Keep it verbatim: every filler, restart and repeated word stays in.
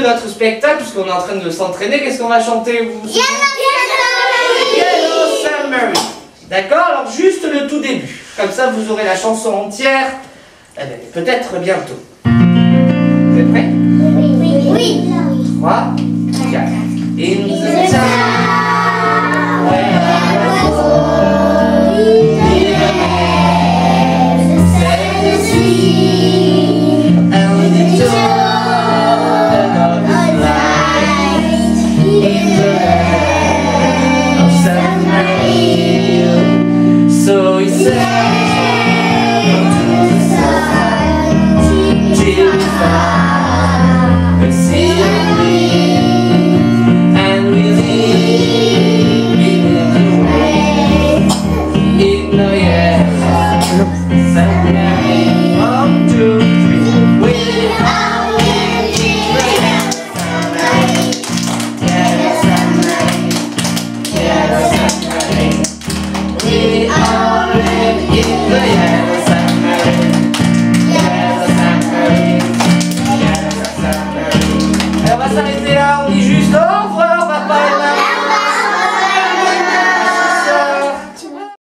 notre spectacle, puisqu'on est en train de s'entraîner, qu'est-ce qu'on va chanter vous? Yellow Submarine. D'accord? Alors juste le tout début. Comme ça, vous aurez la chanson entière, eh bien, peut-être bientôt. Vous êtes prêts? Oui. Oui. trois, quatre. In the time.